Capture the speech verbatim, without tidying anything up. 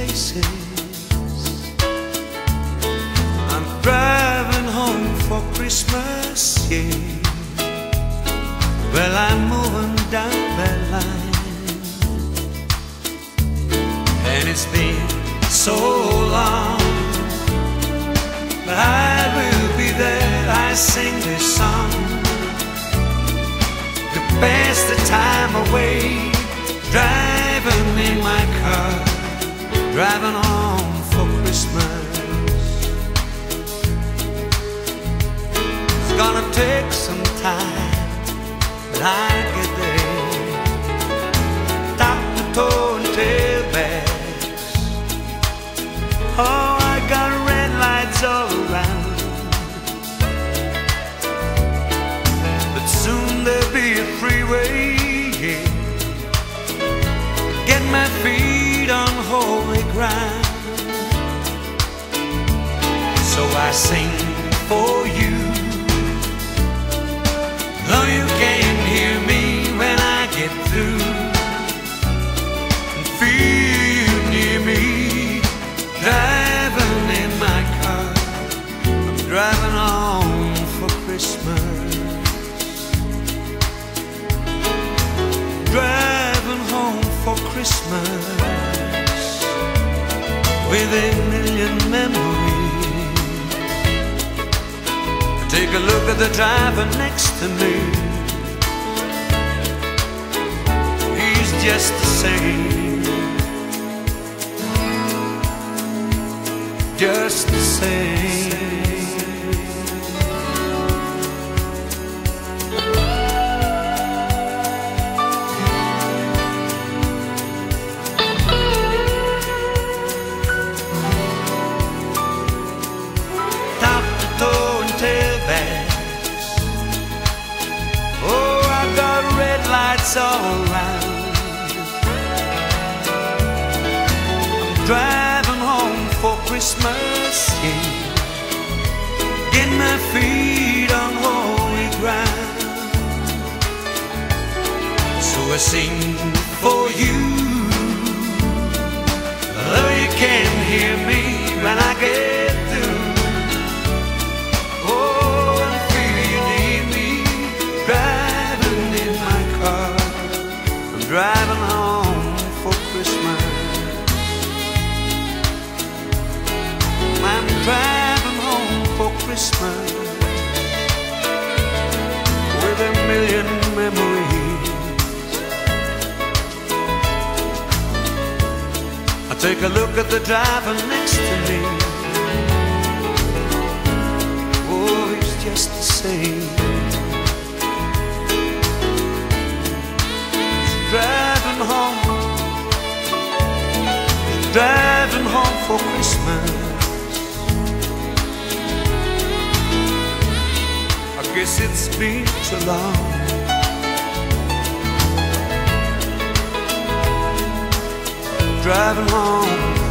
faces. I'm driving home for Christmas, yeah. Well, I'm moving down that line, and it's been so long, but I will be there. I sing this song to pass the time away, driving in my car, driving home for Christmas. It's gonna take some time, but I get there. Top to toe and tailbacks. Oh, I got red lights all around, but soon there'll be a freeway, yeah. Get my feet on holy ground. So I sing for you, though you can't hear me when I get through, and feel you near me, driving in my car. I'm driving home for Christmas, driving home for Christmas, with a million memories. Take a look at the driver next to me. He's just the same, just the same. Top to toe and tailbacks. Oh, I got red lights all around. I'm driving home for Christmas, yeah. Get my feet on holy ground. So I sing for you, though you can't hear me when I get through. Oh, I feel you need me, driving in my car. I'm driving home for Christmas. I'm driving home for Christmas, with a million memories. I take a look at the driver next to me. Oh, he's just the same. He's driving home, he's driving home for Christmas. I guess it's been too long. Driving home